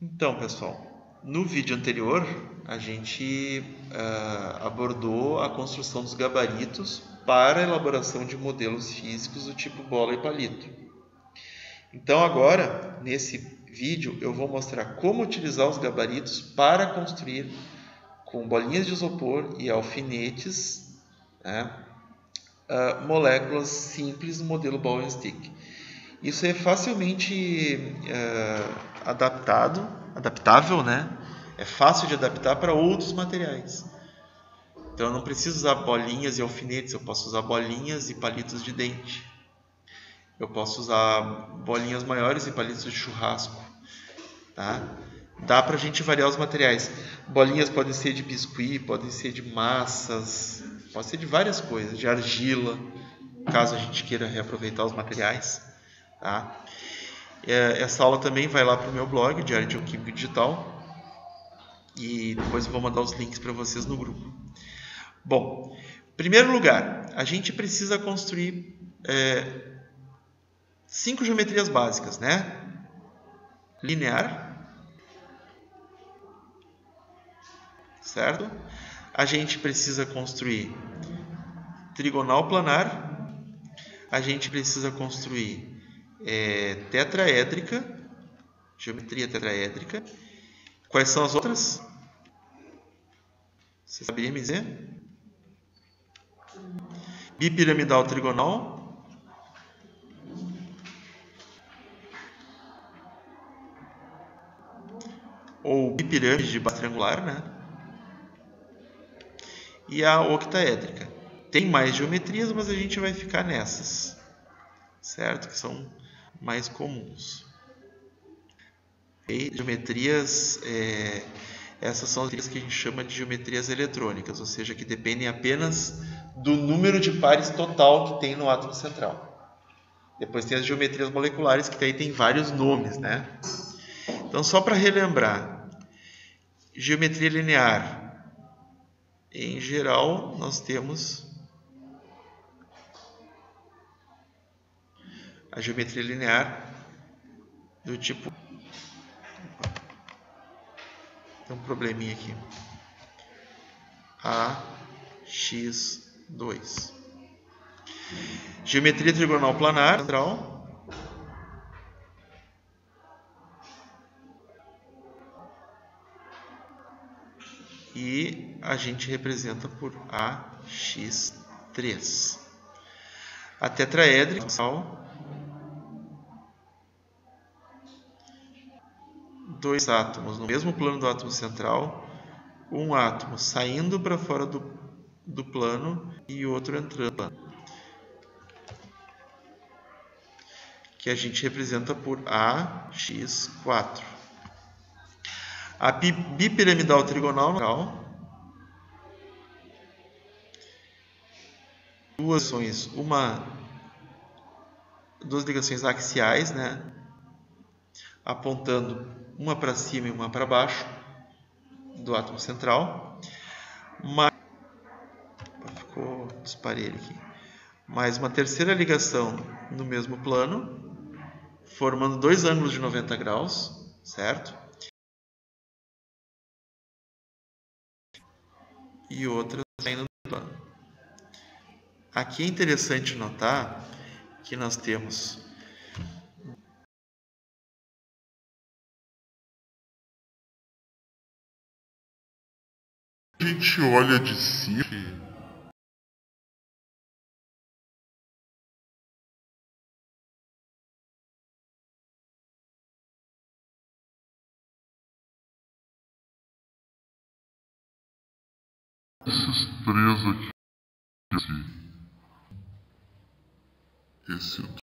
Então, pessoal, no vídeo anterior a gente abordou a construção dos gabaritos para a elaboração de modelos físicos do tipo bola e palito. Então agora, nesse vídeo, eu vou mostrar como utilizar os gabaritos para construir com bolinhas de isopor e alfinetes, né, moléculas simples no modelo Ball and Stick. Isso é facilmente adaptável, né? É fácil de adaptar para outros materiais. Então eu não preciso usar bolinhas e alfinetes, eu posso usar bolinhas e palitos de dente. Eu posso usar bolinhas maiores e palitos de churrasco. Tá? Dá para a gente variar os materiais. Bolinhas podem ser de biscuit, podem ser de massas, pode ser de várias coisas, de argila, caso a gente queira reaproveitar os materiais. Tá? Essa aula também vai lá para o meu blog, Diário de Geoquímica Digital, e depois eu vou mandar os links para vocês no grupo. Bom, em primeiro lugar, a gente precisa construir 5 geometrias básicas, né? Linear, certo? A gente precisa construir trigonal planar, a gente precisa construir tetraédrica, geometria tetraédrica. Quais são as outras? Você saberia me dizer? Bipiramidal trigonal, ou bipirâmide de base triangular, né? E a octaédrica. Tem mais geometrias, mas a gente vai ficar nessas, certo? Que são mais comuns. E geometrias, essas são as geometrias que a gente chama de geometrias eletrônicas, ou seja, que dependem apenas do número de pares total que tem no átomo central. Depois tem as geometrias moleculares, que daí tem vários nomes, né? Então, só para relembrar, geometria linear, em geral, nós temos a geometria linear do tipo... Tem um probleminha aqui. AX2. Geometria trigonal planar central. E a gente representa por AX3. A tetraédrica, dois átomos no mesmo plano do átomo central, um átomo saindo para fora do plano e outro entrando, que a gente representa por AX4. A bipiramidal trigonal, duas ligações axiais, né, apontando uma para cima e uma para baixo do átomo central, ficou disparelho aqui, mais uma terceira ligação no mesmo plano, formando dois ângulos de 90 graus, certo? E outra saindo do plano. Aqui é interessante notar que nós temos a gente olha de cima, esses três aqui, esse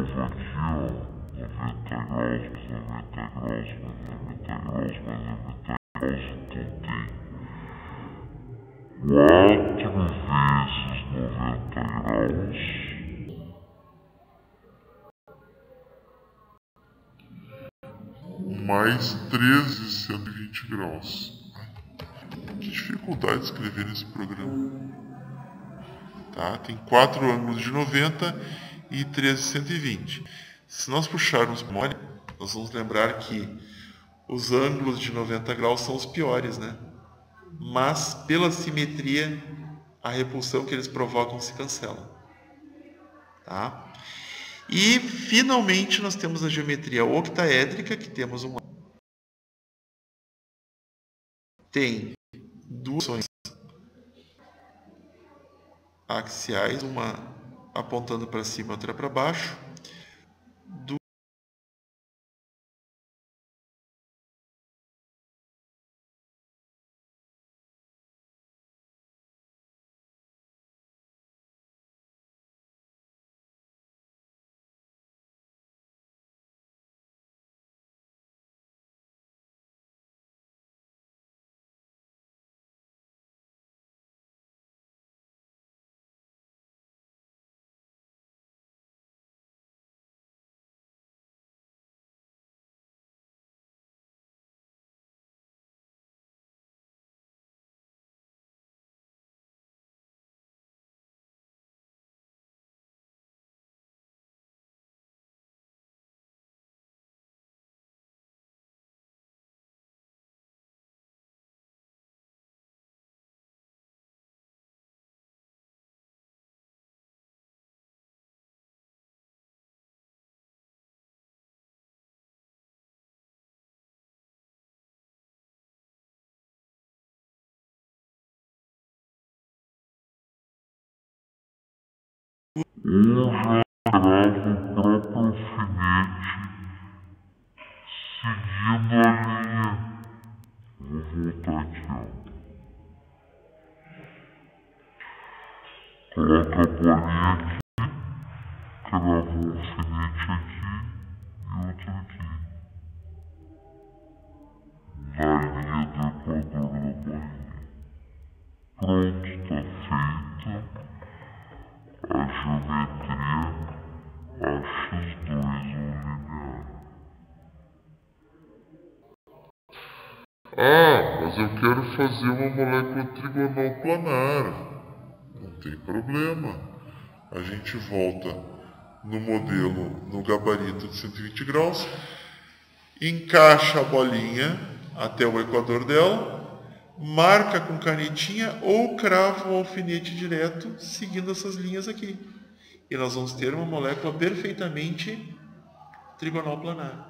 novo aqui, ó. 90 graus, mais 90 graus, mais 90 graus, mais 90 graus. Então tem 4 vezes 90 graus. Mais 13 120 graus. Que dificuldade de escrever nesse programa. Tá? Tem 4 ângulos de 90 e 13 120. Se nós puxarmos memória, nós vamos lembrar que os ângulos de 90 graus são os piores, né? Mas pela simetria, a repulsão que eles provocam se cancela. Tá? E, finalmente, nós temos a geometria octaédrica, que temos tem duas ações axiais, uma apontando para cima, outra para baixo. Ou já grava o próprio alfinete seguindo a linha. Vou voltar aqui, ó. Coloca a bolinha aqui, crava um alfinete aqui e outro aqui. Na linha do equador da bolinha. Pronto, está feita a geometria AX2 ou linear. Mas eu quero fazer uma molécula trigonal planar. Não tem problema. A gente volta no modelo, no gabarito de 120 graus, encaixa a bolinha até o equador dela, marca com canetinha ou crava o alfinete direto seguindo essas linhas aqui. E nós vamos ter uma molécula perfeitamente trigonal planar.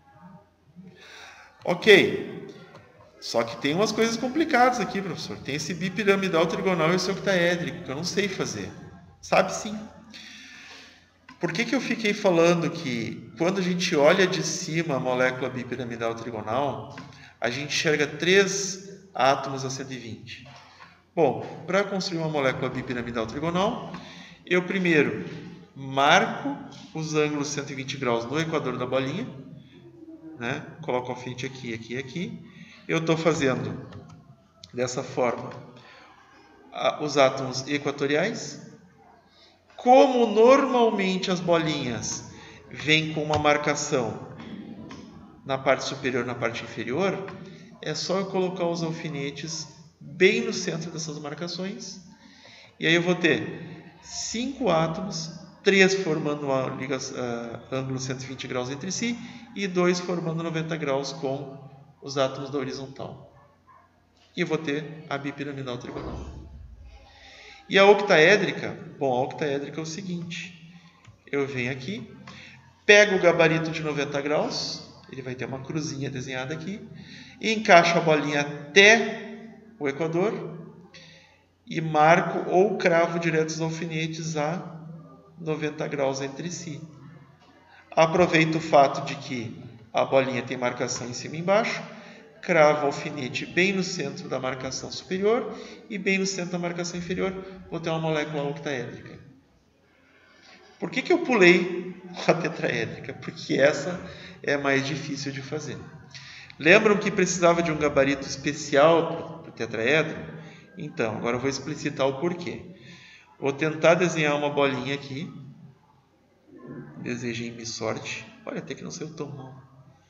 Ok. Só que tem umas coisas complicadas aqui, professor. Tem esse bipiramidal trigonal e esse octaédrico, que eu não sei fazer. Sabe sim. Por que eu fiquei falando que quando a gente olha de cima a molécula bipiramidal trigonal, a gente enxerga 3 átomos a 120? Bom, para construir uma molécula bipiramidal trigonal, eu primeiro marco os ângulos 120 graus no equador da bolinha, né? Coloco o alfinete aqui, aqui e aqui. Eu estou fazendo dessa forma os átomos equatoriais. Como normalmente as bolinhas vêm com uma marcação na parte superior e na parte inferior, é só eu colocar os alfinetes bem no centro dessas marcações. E aí eu vou ter 5 átomos, 3 formando ângulo 120 graus entre si e 2 formando 90 graus com os átomos da horizontal. E eu vou ter a bipiramidal trigonal. E a octaédrica? Bom, a octaédrica é o seguinte. Eu venho aqui, pego o gabarito de 90 graus, ele vai ter uma cruzinha desenhada aqui, e encaixo a bolinha até o equador e marco ou cravo direto os alfinetes a 90 graus entre si. Aproveito o fato de que a bolinha tem marcação em cima e embaixo, cravo o alfinete bem no centro da marcação superior e bem no centro da marcação inferior, vou ter uma molécula octaédrica. Por que eu pulei com a tetraédrica, porque essa é mais difícil de fazer. Lembram que precisava de um gabarito especial para o tetraedro? Então, agora eu vou explicitar o porquê. Vou tentar desenhar uma bolinha aqui. Desejem-me sorte. Olha, até que não saiu tão mal.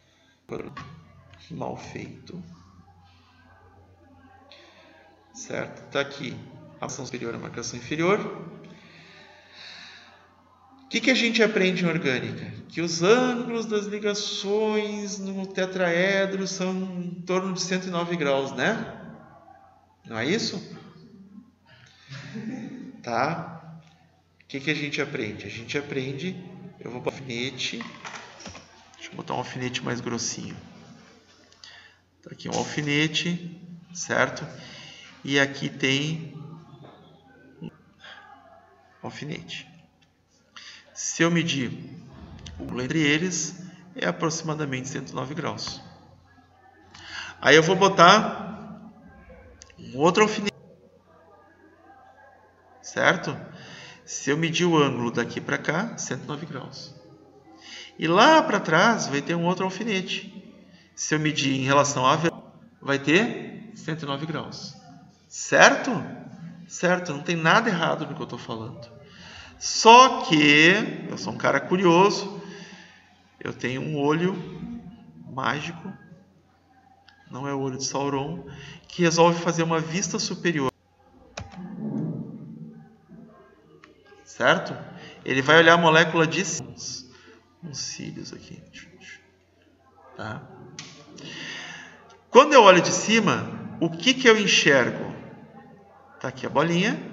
Mal feito. Certo? Está aqui a marcação superior e a marcação inferior. O que a gente aprende em orgânica? Que os ângulos das ligações no tetraedro são em torno de 109 graus, né? Não é isso? Tá? O que a gente aprende? A gente aprende... Eu vou botar um alfinete. Deixa eu botar um alfinete mais grossinho. Tá aqui um alfinete, certo? E aqui tem um alfinete. Se eu medir o ângulo entre eles, é aproximadamente 109 graus. Aí eu vou botar um outro alfinete, certo? Se eu medir o ângulo daqui para cá, 109 graus. E lá para trás vai ter um outro alfinete. Se eu medir em relação à vertical, vai ter 109 graus. Certo? Certo, não tem nada errado no que eu estou falando. Só que eu sou um cara curioso, eu tenho um olho mágico, não é o olho de Sauron, que resolve fazer uma vista superior. Certo? Ele vai olhar a molécula de uns cílios aqui. Tá? Quando eu olho de cima, o que eu enxergo? Tá aqui a bolinha.